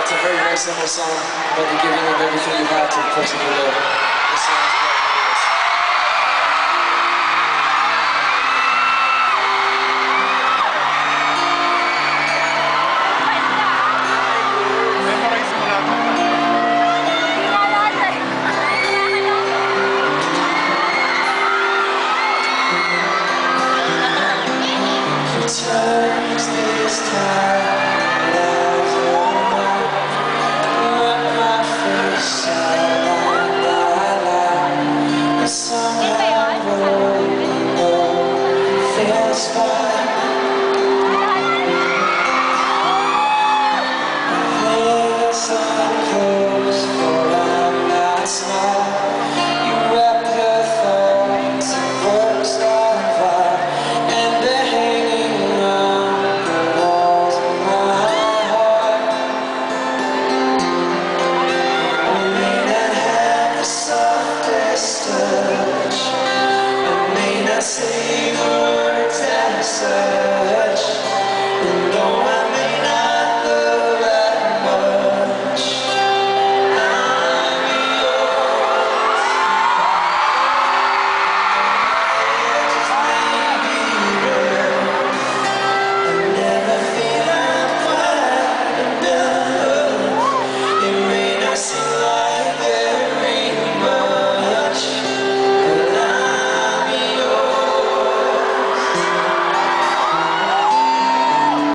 It's a very, very simple song, but you're giving them everything you have to the person you love. This song is called turns this time lies around, but my face line by line, and somehow feels fine.